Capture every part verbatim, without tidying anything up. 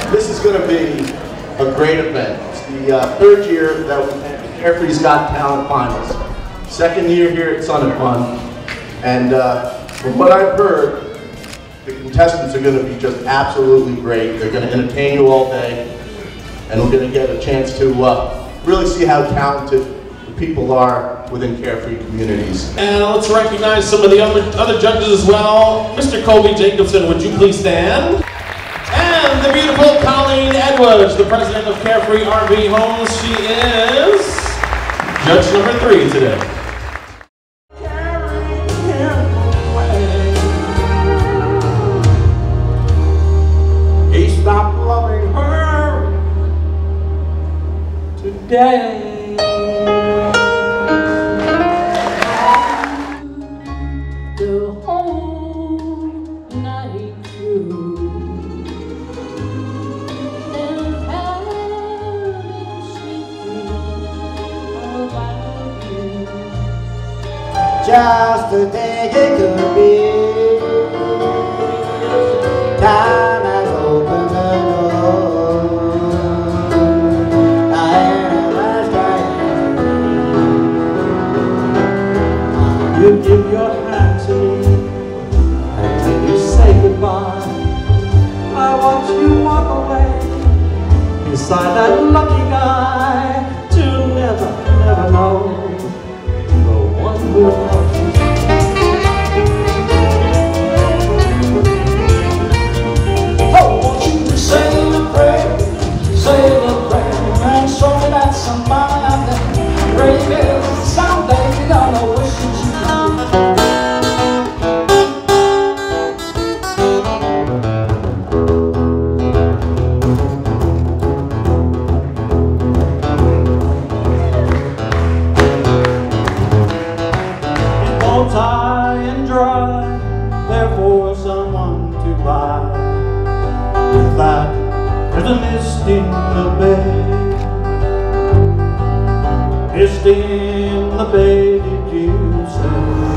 This is going to be a great event. It's the uh, third year that we've had the Carefree's Got Talent Finals. Second year here at Sun and Fun. And uh, from what I've heard, the contestants are going to be just absolutely great. They're going to entertain you all day. And we're going to get a chance to uh, really see how talented the people are within Carefree communities. And let's recognize some of the other, other judges as well. Mister Colby Jacobson, would you please stand? And the beautiful Colleen Edwards, the president of Carefree R V Homes. She is judge number three today. He stopped loving her today. The whole night through. Just a day it could be. Time has opened the door. I am last time. You give your hand to me, and when you say goodbye, I watch you walk away beside that lucky guy to never, never know. Oh, won't you say the prayer, say the prayer, and show me that somebody out there, baby, someday you're gonna wish that you high and dry, therefore someone to buy. With that, there's a mist in the bay. Mist in the bay, did you say?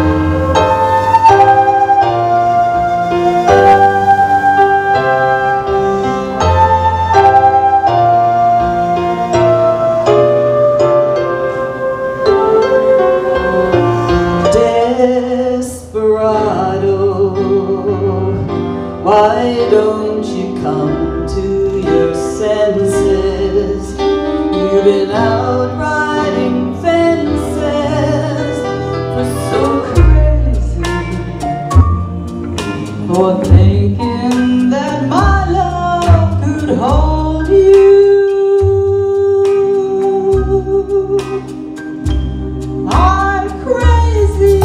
Why don't you come to your senses? You've been out riding fences for so crazy, for thinking that my love could hold you. I'm crazy.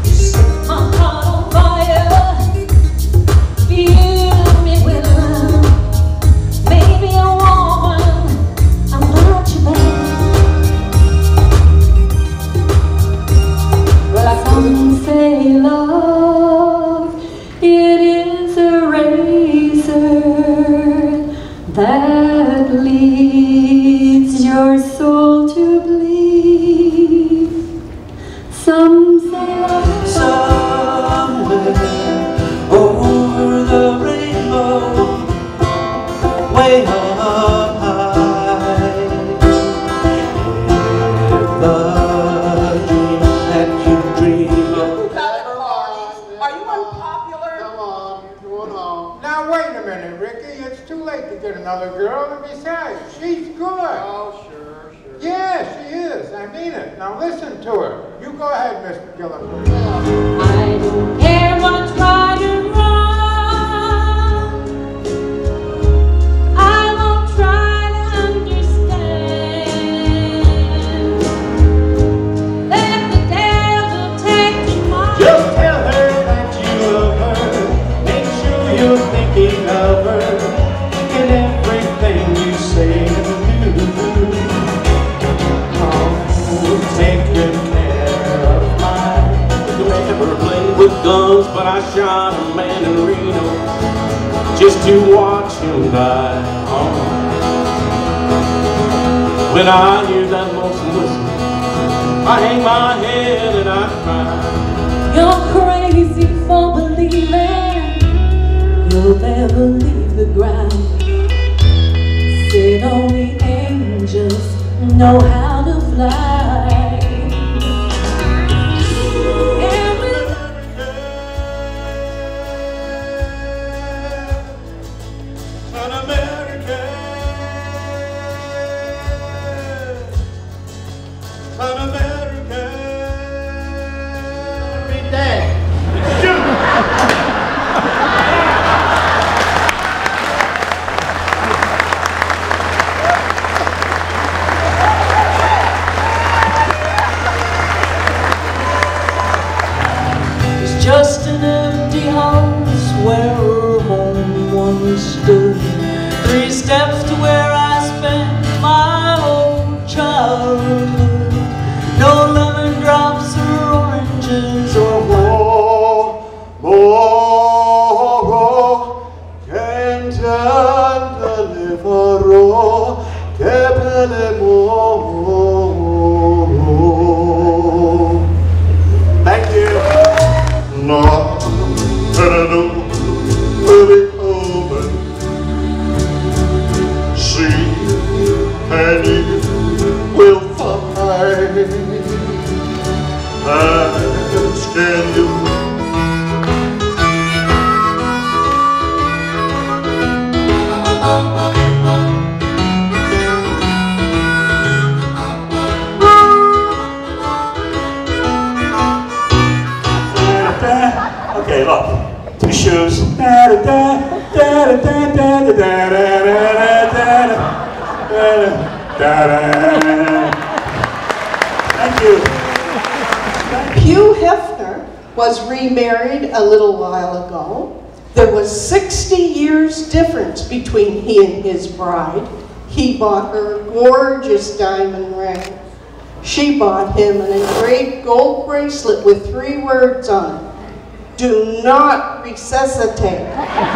That leads your soul to bleed. Some say love somewhere over the rainbow, way up high. If the dream that you dream of. Are you unpopular? Come on, come on. Now wait a minute, Ricky. It's too late to get another girl, and besides, she's good. Oh, sure, sure. Yeah, she is. I mean it. Now listen to her. You go ahead, Mister Gillibrand. I don't care what's right or wrong. I won't try to understand. Let the devil take tomorrow. Just tell her that you love her. Make sure you're thinking of her in everything you say and do. Oh, take good care of mine. Never played with guns, but I shot a man in Reno just to watch him die. Oh. When I hear that lonesome whistle, I hang my head and I cry. You're crazy for believing you'll never leave the ground. know how to fly. An American, an American. Every day. It's just an empty house where her home once stood. Three steps to where I spent my whole childhood. No lemon drops or oranges or More, more, can't deliverò che more. Thank you. No, no, really open. See, and you will find. As can you. Okay, look. Two shoes. Thank you. Hugh Hefner was remarried a little while ago. There was sixty years difference between he and his bride. He bought her a gorgeous diamond ring. She bought him an engraved gold bracelet with three words on it. Do not resuscitate.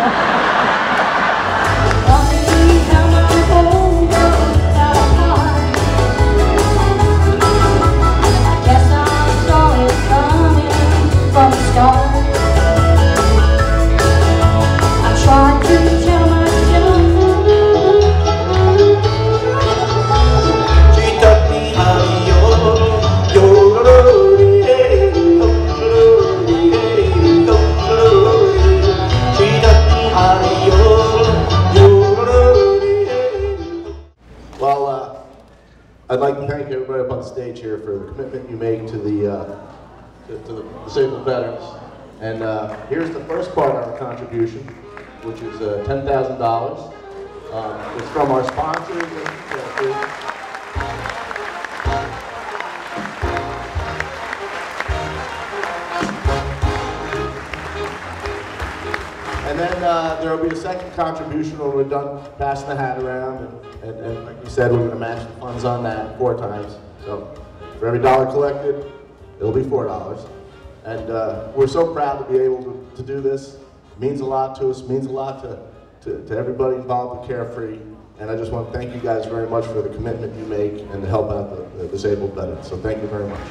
I'd like to thank everybody up on stage here for the commitment you make to the, uh, to, to the disabled veterans. And uh, here's the first part of our contribution, which is uh, ten thousand dollars. Um, it's from our sponsors. And then uh, there will be a second contribution when we're done passing the hat around. And, and, and like we said, we're going to match the funds on that four times. So for every dollar collected, it'll be four dollars. And uh, we're so proud to be able to, to do this. It means a lot to us, it means a lot to, to, to everybody involved with Carefree. And I just want to thank you guys very much for the commitment you make and to help out the, the disabled veterans. So thank you very much.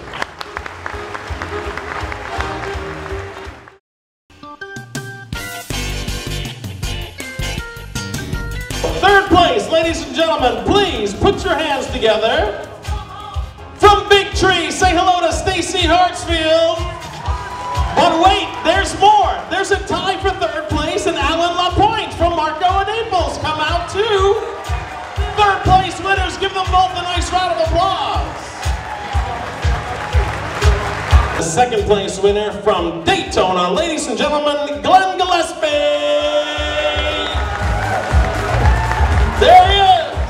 Third place, ladies and gentlemen, please put your hands together. From Big Tree, say hello to Stacy Hartsfield. But wait, there's more. There's a tie for third place, and Alan LaPointe from Marco and Naples come out too. Third place winners, give them both a nice round of applause. The second place winner from Daytona, ladies and gentlemen, Glenn Gillespie. There he is!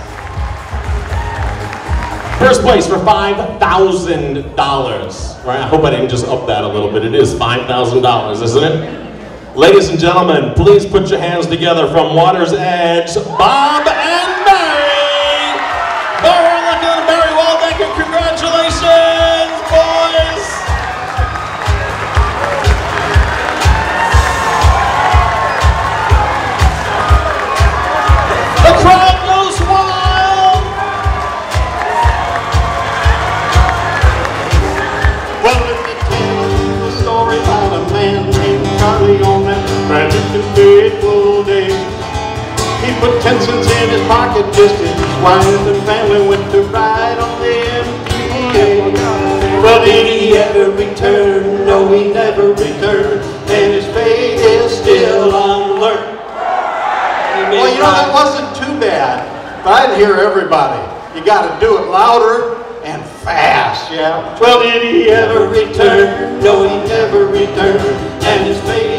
First place for five thousand dollars. Right? I hope I didn't just up that a little bit. It is five thousand dollars, isn't it? Ladies and gentlemen, please put your hands together from Water's Edge, Bob and Mary! Bob and Mary Waldecker, congratulations, boys! The crowd goes wild! Well, let me tell you the story about a man named Charlie on that brand new fateful day. He put ten cents in his pocket just as his wife and family went to ride on the everybody. You got to do it louder and fast, yeah. Well, did he ever return? No, he never returned. And his face